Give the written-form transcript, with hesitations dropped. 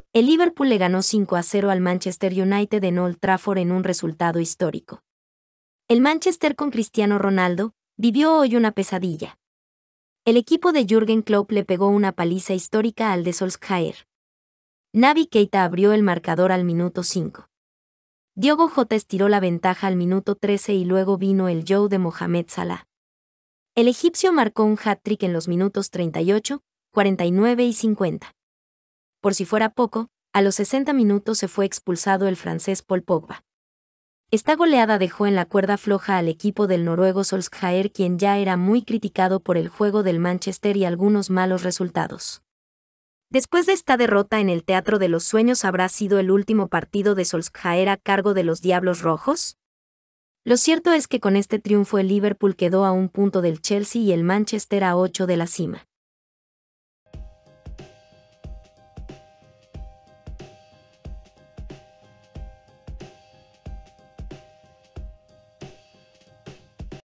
El Liverpool le ganó 5-0 al Manchester United en Old Trafford en un resultado histórico. El Manchester con Cristiano Ronaldo vivió hoy una pesadilla. El equipo de Jürgen Klopp le pegó una paliza histórica al de Solskjaer. Naby Keita abrió el marcador al minuto 5. Diogo Jota estiró la ventaja al minuto 13 y luego vino el Joe de Mohamed Salah. El egipcio marcó un hat-trick en los minutos 38, 49 y 50. Por si fuera poco, a los 60 minutos se fue expulsado el francés Paul Pogba. Esta goleada dejó en la cuerda floja al equipo del noruego Solskjaer, quien ya era muy criticado por el juego del Manchester y algunos malos resultados. Después de esta derrota en el Teatro de los Sueños, ¿habrá sido el último partido de Solskjaer a cargo de los Diablos Rojos? Lo cierto es que con este triunfo el Liverpool quedó a 1 punto del Chelsea y el Manchester a 8 de la cima.